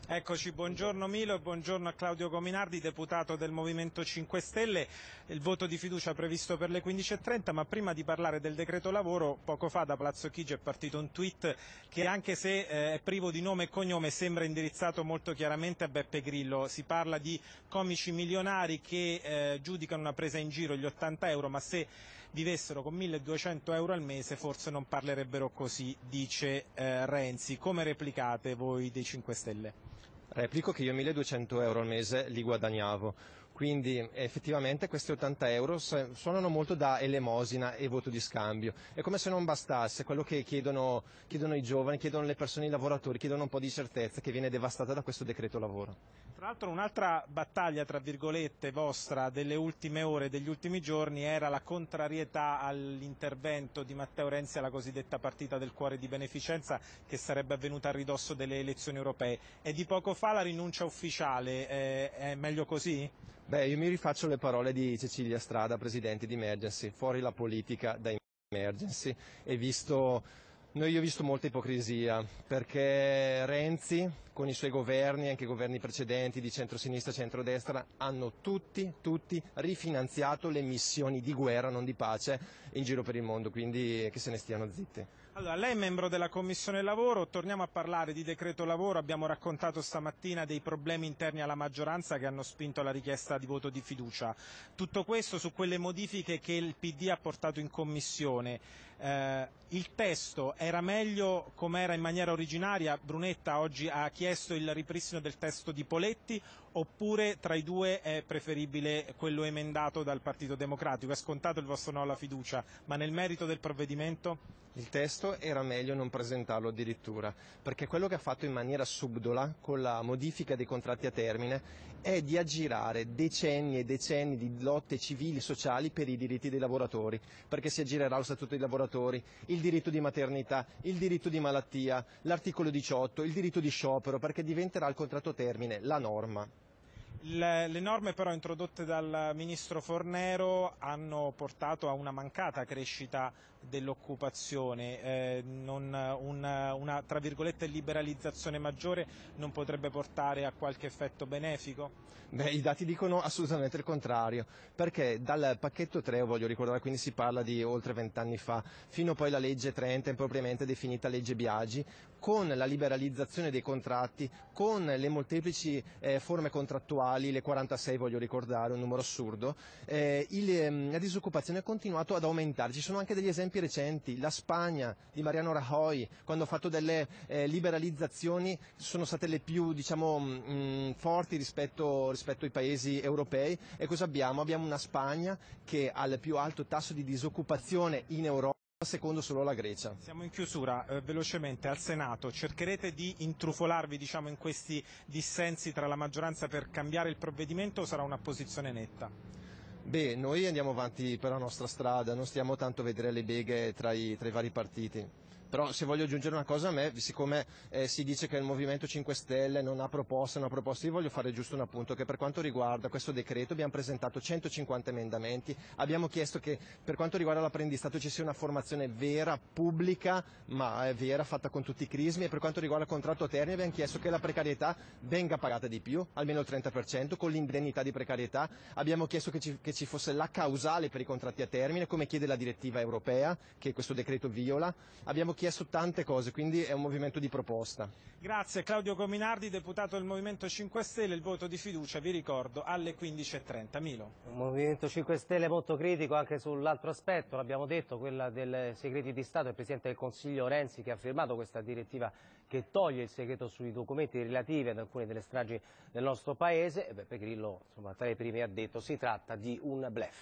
Eccoci, buongiorno Milo e buongiorno a Claudio Gominardi, deputato del Movimento 5 Stelle. Il voto di fiducia previsto per le 15:30, ma prima di parlare del decreto lavoro, poco fa da Palazzo Chigi è partito un tweet che, anche se è privo di nome e cognome, sembra indirizzato molto chiaramente a Beppe Grillo. Si parla di comici milionari che giudicano una presa in giro gli 80 euro, ma se vivessero con 1.200 euro al mese forse non parlerebbero così, dice Renzi. Come replicate voi dei 5 Stelle? Replico che io 1.200 euro al mese li guadagnavo, quindi effettivamente questi 80 euro suonano molto da elemosina e voto di scambio. È come se non bastasse quello che chiedono i giovani, chiedono le persone, i lavoratori, chiedono un po' di certezza che viene devastata da questo decreto lavoro. Tra l'altro un'altra battaglia, tra virgolette, vostra delle ultime ore, degli ultimi giorni, era la contrarietà all'intervento di Matteo Renzi alla cosiddetta partita del cuore di beneficenza che sarebbe avvenuta a ridosso delle elezioni europee. E di poco fa la rinuncia ufficiale, è meglio così? Beh, io mi rifaccio le parole di Cecilia Strada, presidente di Emergency, fuori la politica da Emergency. Io ho visto molta ipocrisia, perché Renzi, con i suoi governi, anche i governi precedenti di centrosinistra e centrodestra, hanno tutti rifinanziato le missioni di guerra, non di pace, in giro per il mondo, quindi che se ne stiano zitti. Allora, lei è membro della Commissione Lavoro, torniamo a parlare di decreto lavoro, abbiamo raccontato stamattina dei problemi interni alla maggioranza che hanno spinto alla richiesta di voto di fiducia. Tutto questo su quelle modifiche che il PD ha portato in Commissione. Il testo era meglio come era in maniera originaria? Brunetta oggi ha chiesto il ripristino del testo di Poletti, oppure tra i due è preferibile quello emendato dal Partito Democratico? È scontato il vostro no alla fiducia, ma nel merito del provvedimento? Il testo era meglio non presentarlo addirittura, perché quello che ha fatto in maniera subdola, con la modifica dei contratti a termine, è di aggirare decenni e decenni di lotte civili e sociali per i diritti dei lavoratori, perché si aggirerà lo Statuto dei lavoratori, il diritto di maternità, il diritto di malattia, l'articolo 18, il diritto di sciopero, perché diventerà il contratto a termine la norma. Le norme però introdotte dal ministro Fornero hanno portato a una mancata crescita dell'occupazione, una tra virgolette liberalizzazione maggiore non potrebbe portare a qualche effetto benefico? Beh, i dati dicono assolutamente il contrario, perché dal pacchetto 3, voglio ricordare, quindi si parla di oltre 20 anni fa, fino poi alla legge 30, impropriamente definita legge Biagi, con la liberalizzazione dei contratti, con le molteplici forme contrattuali, le 46 voglio ricordare, un numero assurdo, la disoccupazione ha continuato ad aumentare. Ci sono anche degli esempi recenti, la Spagna di Mariano Rajoy, quando ha fatto delle liberalizzazioni, sono state le più forti rispetto ai paesi europei. E cosa abbiamo? Abbiamo una Spagna che ha il più alto tasso di disoccupazione in Europa, secondo solo la Grecia. Siamo in chiusura, velocemente al Senato cercherete di intrufolarvi in questi dissensi tra la maggioranza per cambiare il provvedimento o sarà una posizione netta? Beh, noi andiamo avanti per la nostra strada, non stiamo tanto a vedere le beghe tra i vari partiti. Però se voglio aggiungere una cosa a me, siccome si dice che il Movimento 5 Stelle non ha proposte, io voglio fare giusto un appunto che per quanto riguarda questo decreto abbiamo presentato 150 emendamenti, abbiamo chiesto che per quanto riguarda l'apprendistato ci sia una formazione vera, pubblica, ma vera, fatta con tutti i crismi, e per quanto riguarda il contratto a termine abbiamo chiesto che la precarietà venga pagata di più, almeno il 30%, con l'indennità di precarietà, abbiamo chiesto che ci fosse la causale per i contratti a termine, come chiede la direttiva europea, che questo decreto viola, abbiamo chiesto tante cose, quindi è un movimento di proposta. Grazie. Claudio Gominardi, deputato del Movimento 5 Stelle, il voto di fiducia, vi ricordo, alle 15:30. Milo. Un Movimento 5 Stelle molto critico anche sull'altro aspetto, l'abbiamo detto, quella del segreti di Stato, il Presidente del Consiglio Renzi che ha firmato questa direttiva che toglie il segreto sui documenti relativi ad alcune delle stragi del nostro Paese, e Beppe Grillo, insomma, tra i primi ha detto si tratta di un bluff.